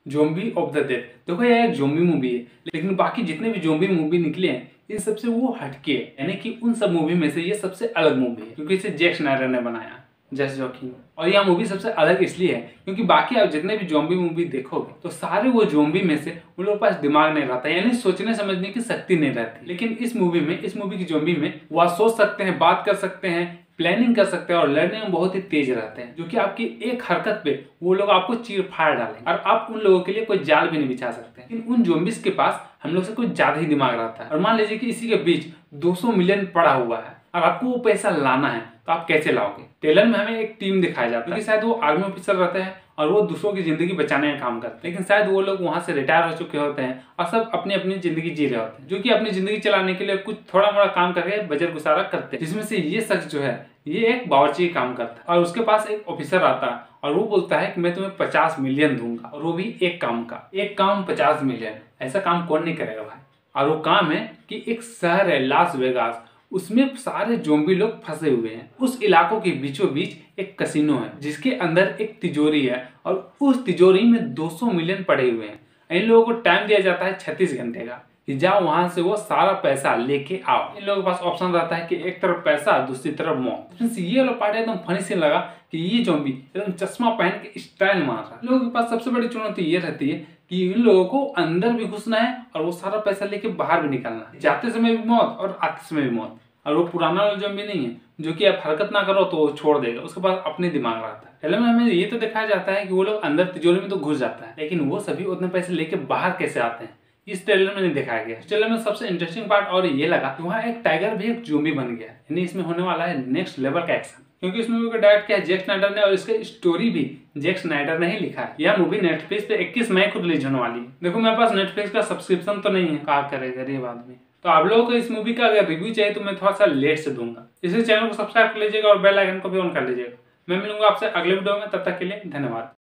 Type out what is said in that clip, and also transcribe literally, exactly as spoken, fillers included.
Zombie of the dead. देखो यह एक ज़ॉम्बी मूवी है, लेकिन बाकी जितने भी ज़ॉम्बी मूवी निकले हैं इन सबसे वो हटके है, यानी कि उन सब मूवी में से ये सबसे अलग मूवी है क्योंकि इसे जैक स्नाइडर ने बनाया, जस्ट जॉकिंग। और यह मूवी सबसे अलग इसलिए है क्योंकि बाकी आप जितने भी ज़ॉम्बी मूवी देखोगे तो सारे वो ज़ॉम्बी में से उन लोगों के पास दिमाग नहीं रहता, यानी सोचने समझने की शक्ति नहीं रहती। लेकिन इस मूवी में इस मूवी की ज़ॉम्बी में वो सोच सकते हैं, बात कर सकते हैं, प्लानिंग कर सकते हैं और लड़ने में बहुत ही तेज रहते हैं, जो कि आपकी एक हरकत पे वो लोग आपको चीर फाड़ डालेंगे और आप उन लोगों के लिए कोई जाल भी नहीं बिछा सकते। लेकिन उन ज़ॉम्बीज़ के पास हम लोग से कुछ ज्यादा ही दिमाग रहता है। और मान लीजिए कि इसी के बीच दो सौ मिलियन पड़ा हुआ है और आपको वो पैसा लाना है तो आप कैसे लाओगे। ट्रेलर में हमें एक टीम दिखाया जाता है क्योंकि शायद वो आर्मी ऑफिसर रहते हैं और वो दूसरों की जिंदगी बचाने का काम करते हैं, लेकिन शायद वो लोग वहां से रिटायर हो चुके होते हैं और सब अपनी अपनी जिंदगी जी रहे होते हैं, जो कि अपनी जिंदगी चलाने के लिए कुछ थोड़ा मोड़ा काम करके बजट गुजारा करते हैं। जिसमें से ये शख्स जो है ये एक बावर्ची काम करता है और उसके पास एक ऑफिसर आता है और वो बोलता है कि मैं तुम्हें पचास मिलियन दूंगा, और वो भी एक काम का। एक काम पचास मिलियन, ऐसा काम कौन नहीं करेगा भाई। और वो काम है कि एक शहर है लास वेगास, उसमें सारे ज़ॉम्बी लोग फंसे हुए हैं। उस इलाकों के बीचों बीच एक कसिनो है जिसके अंदर एक तिजोरी है और उस तिजोरी में दो सौ मिलियन पड़े हुए हैं। इन लोगों को टाइम दिया जाता है छत्तीस घंटे का कि जाओ वहां से वो सारा पैसा लेके आओ। इन लोगों के पास ऑप्शन रहता है कि एक तरफ पैसा दूसरी तरफ मौत। ये वाला पार्ट एकदम फनी सीन लगा कि ये ज़ॉम्बी एकदम चश्मा पहन के स्टाइल मार रहा है। इन लोगों के पास सबसे बड़ी चुनौती ये रहती है कि इन लोगों को अंदर भी घुसना है और वो सारा पैसा लेके बाहर भी निकलना है। जाते समय भी मौत और आते समय भी मौत। और वो पुराना वाला ज़ॉम्बी नहीं है जो कि आप हरकत ना करो तो वो छोड़ देगा, उसके पास अपने दिमाग रहता है। ट्रेलर में हमें ये तो दिखाया जाता है कि वो लोग अंदर तिजोरी में तो घुस जाता है, लेकिन वो सभी उतने पैसे लेके बाहर कैसे आते हैं इस ट्रेलर में नहीं दिखाया गया। इस ट्रेलर में सबसे इंटरेस्टिंग पार्ट और ये लगा कि वहाँ एक टाइगर भी एक ज़ॉम्बी बन गया, यानी इसमें होने वाला है नेक्स्ट लेवल का एक्शन, क्योंकि इस मूवी को डायरेक्ट किया जैक स्नाइडर ने और इसका स्टोरी भी जैक स्नाइडर ने ही लिखा है। यह मूवी नेटफ्लिक्स पे इक्कीस मई को रिलीज होने वाली है। देखो मेरे पास नेटफ्लिक्स का सब्सक्रिप्शन तो नहीं है, क्या करे गरीब आदमी। तो आप लोगों को इस मूवी का अगर रिव्यू चाहिए तो मैं थोड़ा सा लेट से दूंगा, इसलिए चैनल को सब्सक्राइब कर लीजिएगा और बेल आइकन को भी ऑन कर लीजिएगा। मैं मिलूंगा आपसे अगले वीडियो में, तब तक के लिए धन्यवाद।